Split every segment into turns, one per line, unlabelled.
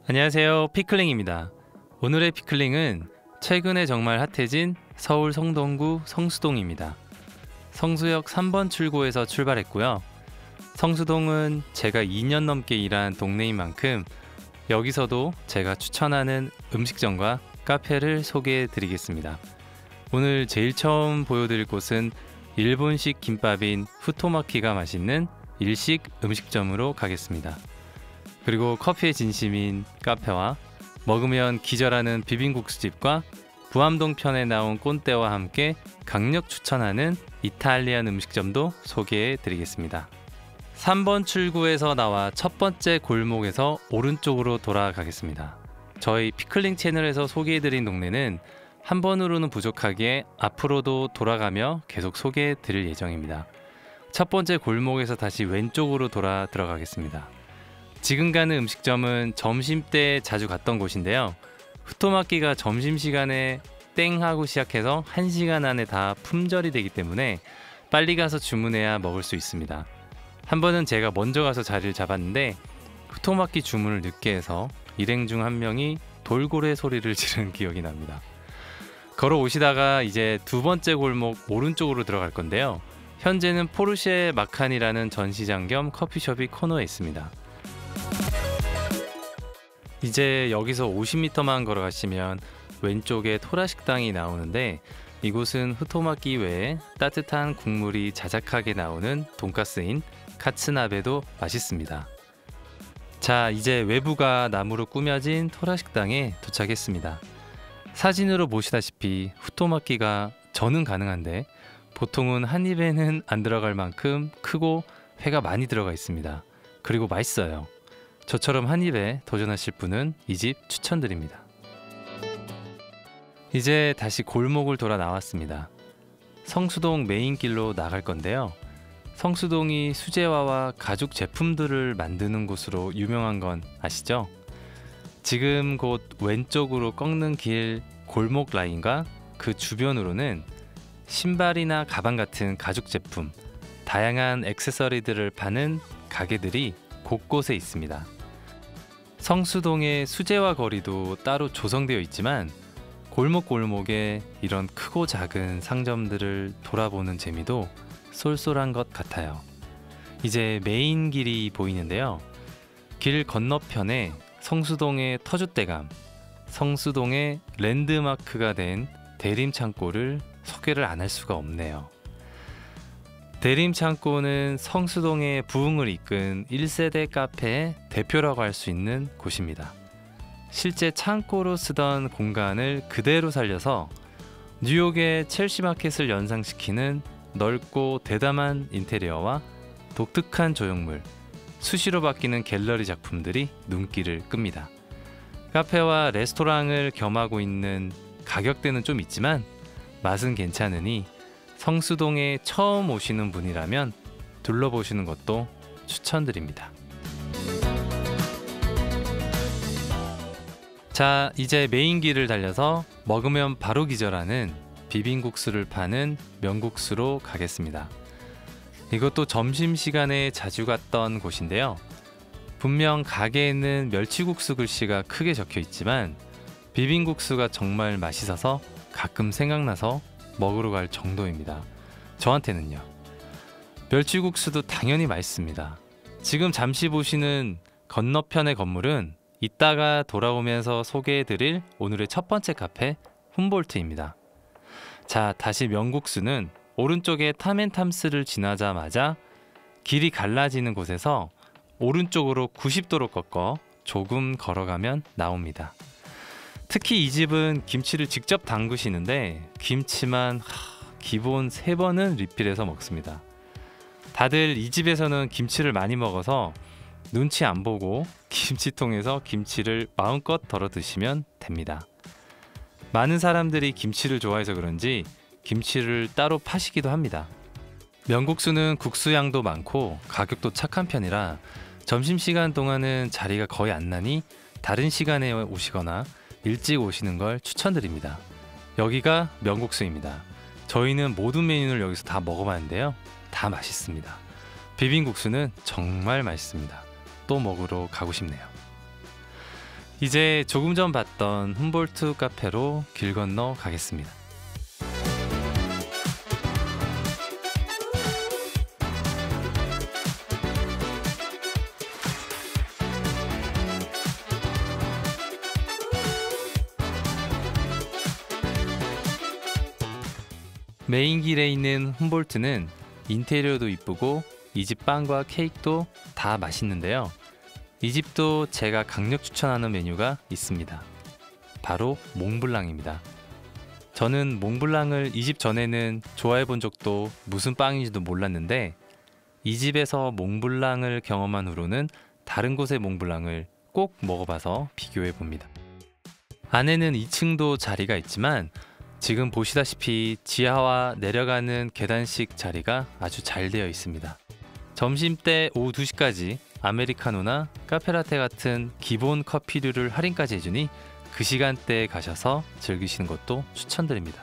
안녕하세요, 피클링입니다. 오늘의 피클링은 최근에 정말 핫해진 서울 성동구 성수동입니다. 성수역 3번 출구에서 출발했고요. 성수동은 제가 2년 넘게 일한 동네인 만큼 여기서도 제가 추천하는 음식점과 카페를 소개해 드리겠습니다. 오늘 제일 처음 보여드릴 곳은 일본식 김밥인 후토마키가 맛있는 일식 음식점으로 가겠습니다. 그리고 커피의 진심인 카페와 먹으면 기절하는 비빔국수집과 부암동 편에 나온 꼰대와 함께 강력 추천하는 이탈리안 음식점도 소개해 드리겠습니다. 3번 출구에서 나와 첫 번째 골목에서 오른쪽으로 돌아가겠습니다. 저희 피클링 채널에서 소개해 드린 동네는 한 번으로는 부족하기에 앞으로도 돌아가며 계속 소개해 드릴 예정입니다. 첫 번째 골목에서 다시 왼쪽으로 돌아 들어가겠습니다. 지금 가는 음식점은 점심때 자주 갔던 곳인데요. 후토마키가 점심시간에 땡 하고 시작해서 1시간 안에 다 품절이 되기 때문에 빨리 가서 주문해야 먹을 수 있습니다. 한 번은 제가 먼저 가서 자리를 잡았는데 후토마키 주문을 늦게 해서 일행 중 한 명이 돌고래 소리를 지르는 기억이 납니다. 걸어오시다가 이제 두 번째 골목 오른쪽으로 들어갈 건데요. 현재는 포르쉐 마칸이라는 전시장 겸 커피숍이 코너에 있습니다. 이제 여기서 50m만 걸어가시면 왼쪽에 토라 식당이 나오는데 이곳은 후토마키 외에 따뜻한 국물이 자작하게 나오는 돈가스인 카츠나베도 맛있습니다. 자, 이제 외부가 나무로 꾸며진 토라 식당에 도착했습니다. 사진으로 보시다시피 후토마키가 저는 가능한데 보통은 한 입에는 안 들어갈 만큼 크고 회가 많이 들어가 있습니다. 그리고 맛있어요. 저처럼 한 입에 도전하실 분은 이 집 추천드립니다. 이제 다시 골목을 돌아 나왔습니다. 성수동 메인길로 나갈 건데요. 성수동이 수제화와 가죽 제품들을 만드는 곳으로 유명한 건 아시죠? 지금 곧 왼쪽으로 꺾는 길 골목 라인과 그 주변으로는 신발이나 가방 같은 가죽 제품, 다양한 액세서리들을 파는 가게들이 곳곳에 있습니다. 성수동의 수제화 거리도 따로 조성되어 있지만 골목골목에 이런 크고 작은 상점들을 돌아보는 재미도 쏠쏠한 것 같아요. 이제 메인 길이 보이는데요. 길 건너편에 성수동의 터줏대감, 성수동의 랜드마크가 된 대림창고를 소개를 안 할 수가 없네요. 대림창고는 성수동의 부흥을 이끈 1세대 카페의 대표라고 할 수 있는 곳입니다. 실제 창고로 쓰던 공간을 그대로 살려서 뉴욕의 첼시 마켓을 연상시키는 넓고 대담한 인테리어와 독특한 조형물, 수시로 바뀌는 갤러리 작품들이 눈길을 끕니다. 카페와 레스토랑을 겸하고 있는 가격대는 좀 있지만 맛은 괜찮으니 성수동에 처음 오시는 분이라면 둘러보시는 것도 추천드립니다. 자, 이제 메인 길을 달려서 먹으면 바로 기절하는 비빔국수를 파는 명국수로 가겠습니다. 이것도 점심시간에 자주 갔던 곳인데요. 분명 가게에는 멸치국수 글씨가 크게 적혀 있지만 비빔국수가 정말 맛있어서 가끔 생각나서 먹으러 갈 정도입니다. 저한테는요. 멸치국수도 당연히 맛있습니다. 지금 잠시 보시는 건너편의 건물은 이따가 돌아오면서 소개해드릴 오늘의 첫 번째 카페 훔볼트입니다. 자, 다시 명국수는 오른쪽에 탐앤탐스를 지나자마자 길이 갈라지는 곳에서 오른쪽으로 90도로 꺾어 조금 걸어가면 나옵니다. 특히 이 집은 김치를 직접 담그시는데 김치만 기본 3번은 리필해서 먹습니다. 다들 이 집에서는 김치를 많이 먹어서 눈치 안 보고 김치통에서 김치를 마음껏 덜어 드시면 됩니다. 많은 사람들이 김치를 좋아해서 그런지 김치를 따로 파시기도 합니다. 명국수는 국수 양도 많고 가격도 착한 편이라 점심시간 동안은 자리가 거의 안 나니 다른 시간에 오시거나 일찍 오시는 걸 추천드립니다. 여기가 명국수입니다. 저희는 모든 메뉴를 여기서 다 먹어봤는데요. 다 맛있습니다. 비빔국수는 정말 맛있습니다. 또 먹으러 가고 싶네요. 이제 조금 전 봤던 훔볼트 카페로 길 건너 가겠습니다. 메인 길에 있는 훔볼트는 인테리어도 이쁘고 이 집 빵과 케이크도 다 맛있는데요. 이 집도 제가 강력 추천하는 메뉴가 있습니다. 바로 몽블랑입니다. 저는 몽블랑을 이 집 전에는 좋아해 본 적도 무슨 빵인지도 몰랐는데 이 집에서 몽블랑을 경험한 후로는 다른 곳의 몽블랑을 꼭 먹어봐서 비교해 봅니다. 안에는 2층도 자리가 있지만 지금 보시다시피 지하와 내려가는 계단식 자리가 아주 잘 되어 있습니다. 점심때 오후 2시까지 아메리카노나 카페라테 같은 기본 커피류를 할인까지 해주니 그 시간대에 가셔서 즐기시는 것도 추천드립니다.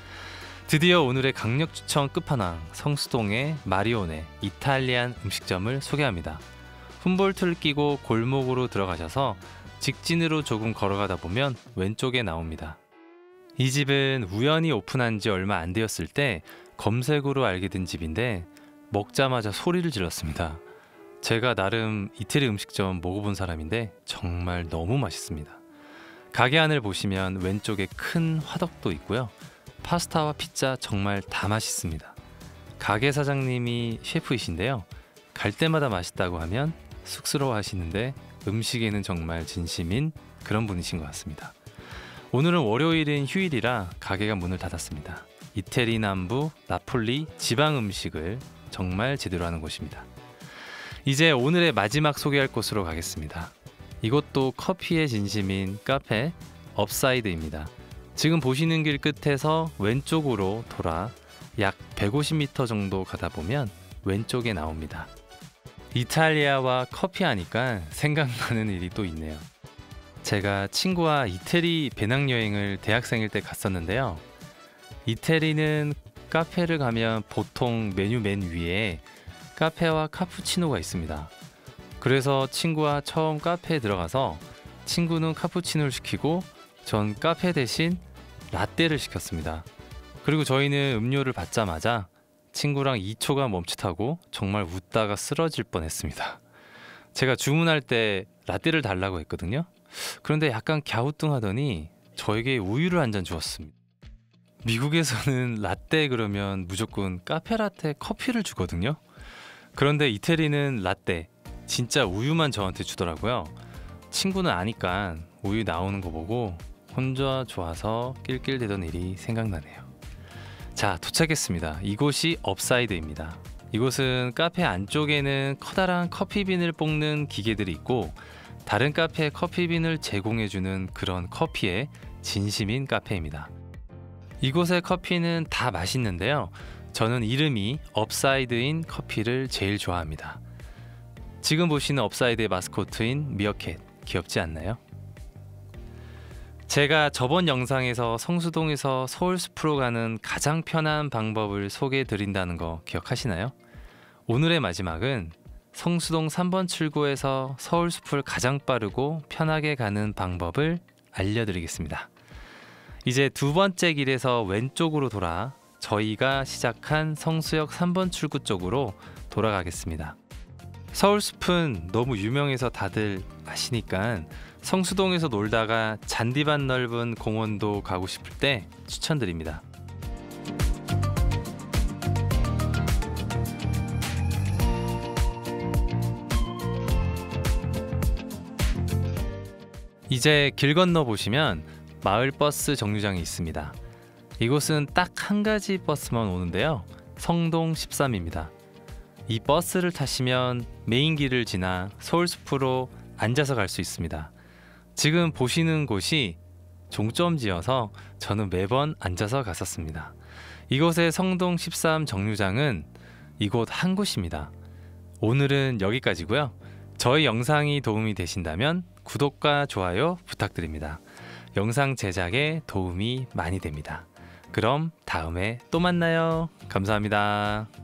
드디어 오늘의 강력 추천 끝판왕 성수동의 마리오네 이탈리안 음식점을 소개합니다. 훔볼트를 끼고 골목으로 들어가셔서 직진으로 조금 걸어가다 보면 왼쪽에 나옵니다. 이 집은 우연히 오픈한 지 얼마 안 되었을 때 검색으로 알게 된 집인데 먹자마자 소리를 질렀습니다. 제가 나름 이태리 음식점 먹어본 사람인데 정말 너무 맛있습니다. 가게 안을 보시면 왼쪽에 큰 화덕도 있고요. 파스타와 피자 정말 다 맛있습니다. 가게 사장님이 셰프이신데요. 갈 때마다 맛있다고 하면 쑥스러워 하시는데 음식에는 정말 진심인 그런 분이신 것 같습니다. 오늘은 월요일인 휴일이라 가게가 문을 닫았습니다. 이태리 남부 나폴리 지방 음식을 정말 제대로 하는 곳입니다. 이제 오늘의 마지막 소개할 곳으로 가겠습니다. 이곳도 커피의 진심인 카페 업사이드입니다. 지금 보시는 길 끝에서 왼쪽으로 돌아 약 150m 정도 가다 보면 왼쪽에 나옵니다. 이탈리아와 커피 하니까 생각나는 일이 또 있네요. 제가 친구와 이태리 배낭여행을 대학생일 때 갔었는데요. 이태리는 카페를 가면 보통 메뉴 맨 위에 카페와 카푸치노가 있습니다. 그래서 친구와 처음 카페에 들어가서 친구는 카푸치노를 시키고 전 카페 대신 라떼를 시켰습니다. 그리고 저희는 음료를 받자마자 친구랑 2초가 멈칫하고 정말 웃다가 쓰러질 뻔했습니다. 제가 주문할 때 라떼를 달라고 했거든요. 그런데 약간 갸우뚱하더니 저에게 우유를 한 잔 주었습니다. 미국에서는 라떼 그러면 무조건 카페라떼 커피를 주거든요. 그런데 이태리는 라떼 진짜 우유만 저한테 주더라고요. 친구는 아니까 우유 나오는 거 보고 혼자 좋아서 낄낄대던 일이 생각나네요. 자, 도착했습니다. 이곳이 업사이드입니다. 이곳은 카페 안쪽에는 커다란 커피빈을 볶는 기계들이 있고 다른 카페에 커피빈을 제공해주는 그런 커피의 진심인 카페입니다. 이곳의 커피는 다 맛있는데요. 저는 이름이 업사이드인 커피를 제일 좋아합니다. 지금 보시는 업사이드의 마스코트인 미어캣 귀엽지 않나요? 제가 저번 영상에서 성수동에서 서울숲으로 가는 가장 편한 방법을 소개해 드린다는 거 기억하시나요? 오늘의 마지막은 성수동 3번 출구에서 서울숲을 가장 빠르고 편하게 가는 방법을 알려드리겠습니다. 이제 두 번째 길에서 왼쪽으로 돌아 저희가 시작한 성수역 3번 출구 쪽으로 돌아가겠습니다. 서울숲은 너무 유명해서 다들 아시니까 성수동에서 놀다가 잔디밭 넓은 공원도 가고 싶을 때 추천드립니다. 이제 길 건너 보시면 마을버스 정류장이 있습니다. 이곳은 딱 한 가지 버스만 오는데요. 성동 13입니다. 이 버스를 타시면 메인 길을 지나 서울숲으로 앉아서 갈 수 있습니다. 지금 보시는 곳이 종점지여서 저는 매번 앉아서 갔었습니다. 이곳의 성동 13 정류장은 이곳 한 곳입니다. 오늘은 여기까지고요. 저희 영상이 도움이 되신다면 구독과 좋아요 부탁드립니다. 영상 제작에 도움이 많이 됩니다. 그럼 다음에 또 만나요. 감사합니다.